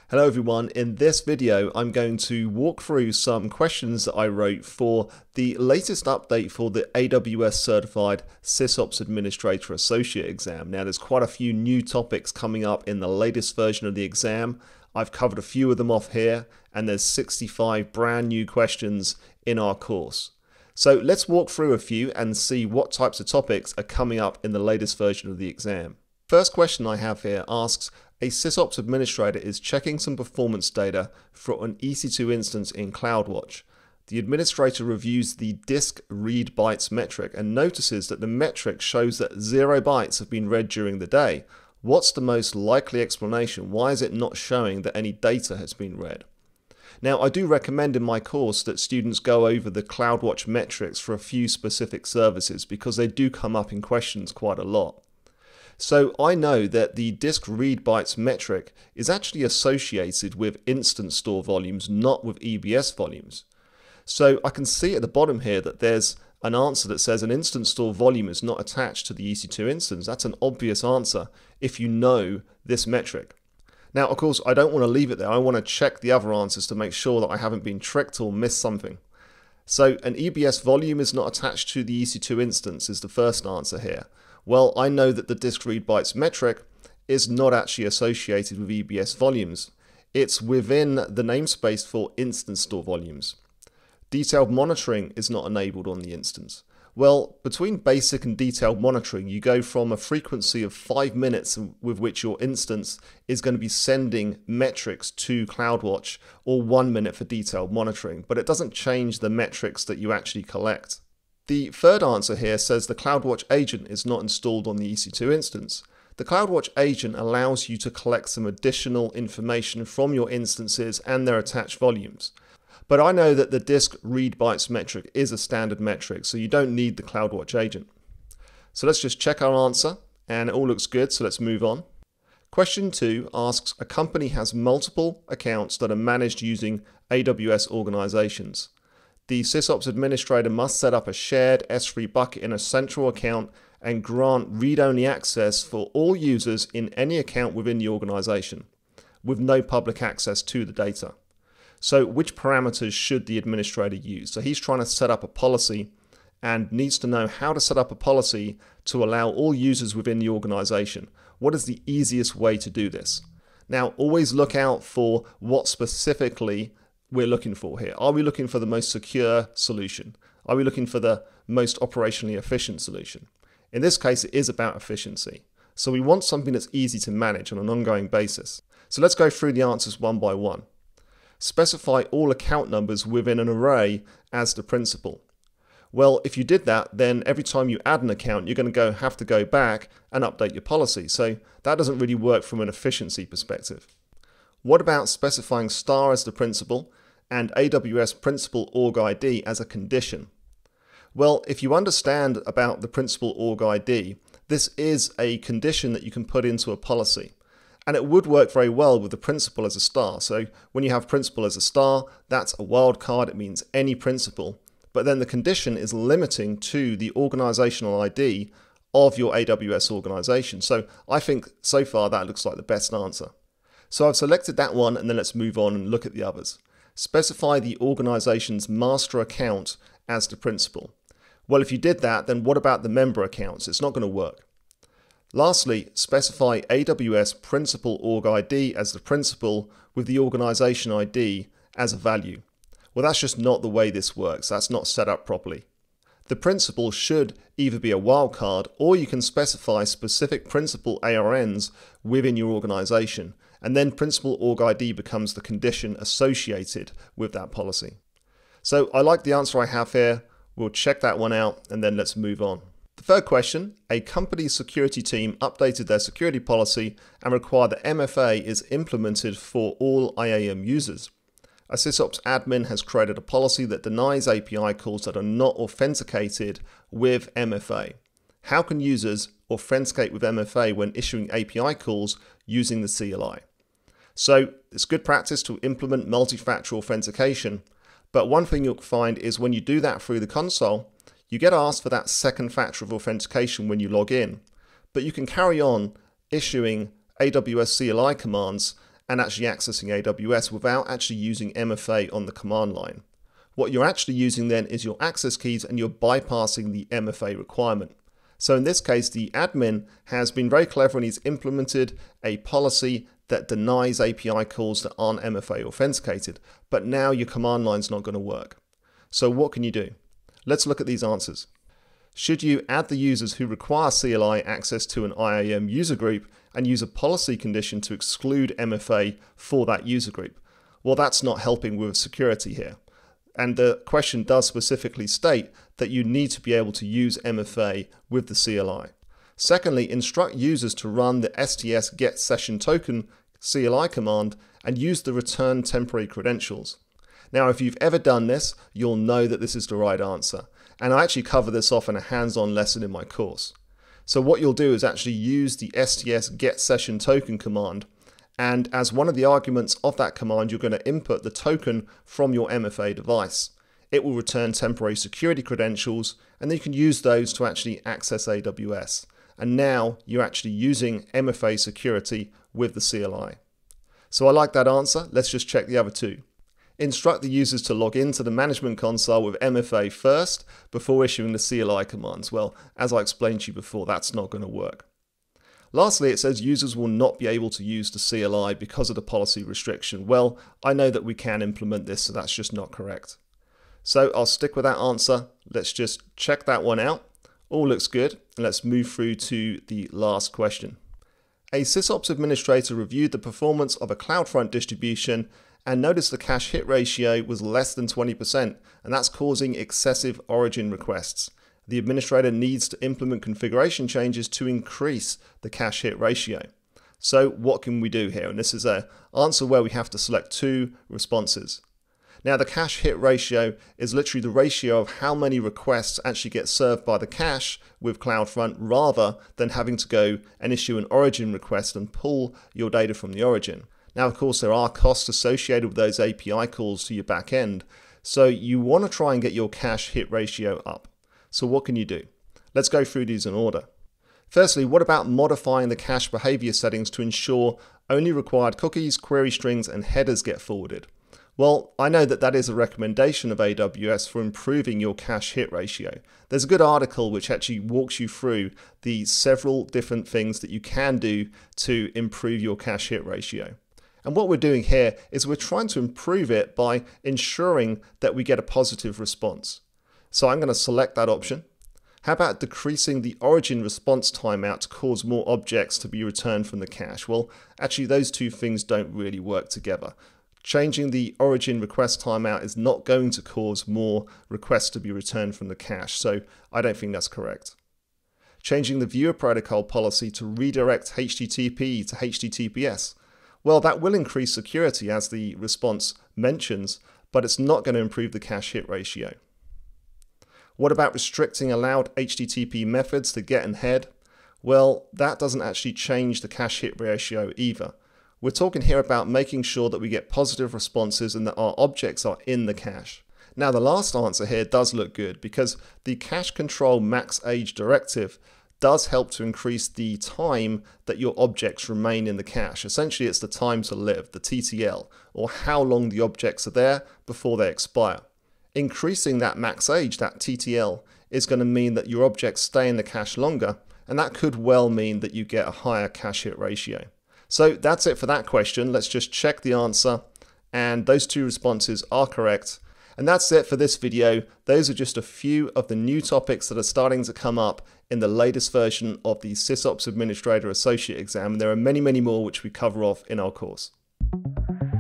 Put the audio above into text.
Hello everyone, in this video I'm going to walk through some questions that I wrote for the latest update for the AWS Certified SysOps Administrator Associate exam. Now there's quite a few new topics coming up in the latest version of the exam. I've covered a few of them off here and there's 65 brand new questions in our course. So let's walk through a few and see what types of topics are coming up in the latest version of the exam. First question I have here asks, a SysOps administrator is checking some performance data for an EC2 instance in CloudWatch. The administrator reviews the disk read bytes metric and notices that the metric shows that 0 bytes have been read during the day. What's the most likely explanation? Why is it not showing that any data has been read? Now, I do recommend in my course that students go over the CloudWatch metrics for a few specific services because they do come up in questions quite a lot. So I know that the disk read bytes metric is actually associated with instance store volumes, not with EBS volumes. So I can see at the bottom here that there's an answer that says an instance store volume is not attached to the EC2 instance. That's an obvious answer if you know this metric. Now, of course, I don't want to leave it there. I want to check the other answers to make sure that I haven't been tricked or missed something. So an EBS volume is not attached to the EC2 instance is the first answer here. Well, I know that the disk read bytes metric is not actually associated with EBS volumes. It's within the namespace for instance store volumes. Detailed monitoring is not enabled on the instance. Well, between basic and detailed monitoring, you go from a frequency of 5 minutes with which your instance is going to be sending metrics to CloudWatch, or 1 minute for detailed monitoring, but it doesn't change the metrics that you actually collect. The third answer here says the CloudWatch agent is not installed on the EC2 instance. The CloudWatch agent allows you to collect some additional information from your instances and their attached volumes. But I know that the disk read bytes metric is a standard metric, so you don't need the CloudWatch agent. So let's just check our answer, and it all looks good, so let's move on. Question 2 asks, a company has multiple accounts that are managed using AWS organizations. The SysOps administrator must set up a shared S3 bucket in a central account and grant read-only access for all users in any account within the organization, with no public access to the data. So which parameters should the administrator use? So he's trying to set up a policy and needs to know how to set up a policy to allow all users within the organization. What is the easiest way to do this? Now, always look out for what specifically we're looking for here. Are we looking for the most secure solution? Are we looking for the most operationally efficient solution? In this case, it is about efficiency. So we want something that's easy to manage on an ongoing basis. So let's go through the answers one by one. Specify all account numbers within an array as the principal. Well, if you did that, then every time you add an account, you're going to have to go back and update your policy. So that doesn't really work from an efficiency perspective. What about specifying star as the principal and AWS principal org ID as a condition? Well, if you understand about the principal org ID, this is a condition that you can put into a policy. And it would work very well with the principal as a star. So when you have principal as a star, that's a wildcard. It means any principal. But then the condition is limiting to the organizational ID of your AWS organization. So I think so far that looks like the best answer. So I've selected that one, and then let's move on and look at the others. Specify the organization's master account as the principal. Well, if you did that, then what about the member accounts? It's not going to work. Lastly, specify AWS principal org ID as the principal with the organization ID as a value. Well, that's just not the way this works. That's not set up properly. The principal should either be a wildcard, or you can specify specific principal ARNs within your organization, and then principal org ID becomes the condition associated with that policy. So I like the answer I have here. We'll check that one out, and then let's move on. The third question, a company's security team updated their security policy and required that MFA is implemented for all IAM users. A SysOps admin has created a policy that denies API calls that are not authenticated with MFA. How can users authenticate with MFA when issuing API calls using the CLI? So it's good practice to implement multi-factor authentication, but one thing you'll find is when you do that through the console, you get asked for that second factor of authentication when you log in, but you can carry on issuing AWS CLI commands and actually accessing AWS without actually using MFA on the command line. What you're actually using then is your access keys, and you're bypassing the MFA requirement. So in this case, the admin has been very clever and he's implemented a policy that denies API calls that aren't MFA authenticated, but now your command line's not going to work. So what can you do? Let's look at these answers. Should you add the users who require CLI access to an IAM user group and use a policy condition to exclude MFA for that user group? Well, that's not helping with security here. And the question does specifically state that you need to be able to use MFA with the CLI. Secondly, instruct users to run the STS get session token CLI command and use the return temporary credentials. Now, if you've ever done this, you'll know that this is the right answer. And I actually cover this off in a hands-on lesson in my course. So what you'll do is actually use the STS get session token command. And as one of the arguments of that command, you're going to input the token from your MFA device. It will return temporary security credentials, and then you can use those to actually access AWS. And now you're actually using MFA security with the CLI. So I like that answer. Let's just check the other two. Instruct the users to log into the Management Console with MFA first before issuing the CLI commands. Well, as I explained to you before, that's not going to work. Lastly, it says users will not be able to use the CLI because of the policy restriction. Well, I know that we can implement this, so that's just not correct. So I'll stick with that answer. Let's just check that one out. All looks good. And let's move through to the last question. A SysOps administrator reviewed the performance of a CloudFront distribution and noticed the cache hit ratio was less than 20%, and that's causing excessive origin requests. The administrator needs to implement configuration changes to increase the cache hit ratio. So what can we do here? And this is an answer where we have to select two responses. Now, the cache hit ratio is literally the ratio of how many requests actually get served by the cache with CloudFront, rather than having to go and issue an origin request and pull your data from the origin. Now, of course, there are costs associated with those API calls to your back end, so you want to try and get your cache hit ratio up. So what can you do? Let's go through these in order. Firstly, what about modifying the cache behavior settings to ensure only required cookies, query strings, and headers get forwarded? Well, I know that that is a recommendation of AWS for improving your cache hit ratio. There's a good article which actually walks you through the several different things that you can do to improve your cache hit ratio. And what we're doing here is we're trying to improve it by ensuring that we get a positive response. So I'm going to select that option. How about decreasing the origin response timeout to cause more objects to be returned from the cache? Well, actually those two things don't really work together. Changing the origin request timeout is not going to cause more requests to be returned from the cache, so I don't think that's correct. Changing the viewer protocol policy to redirect HTTP to HTTPS. Well, that will increase security as the response mentions, but it's not going to improve the cache hit ratio. What about restricting allowed HTTP methods to get and head? Well, that doesn't actually change the cache hit ratio either. We're talking here about making sure that we get positive responses and that our objects are in the cache. Now, the last answer here does look good because the cache control max age directive does help to increase the time that your objects remain in the cache. Essentially, it's the time to live, the TTL, or how long the objects are there before they expire. Increasing that max age, that TTL, is going to mean that your objects stay in the cache longer, and that could well mean that you get a higher cache hit ratio. So that's it for that question. Let's just check the answer, and those two responses are correct. And that's it for this video. Those are just a few of the new topics that are starting to come up in the latest version of the SysOps Administrator Associate exam. There are many, many more which we cover off in our course.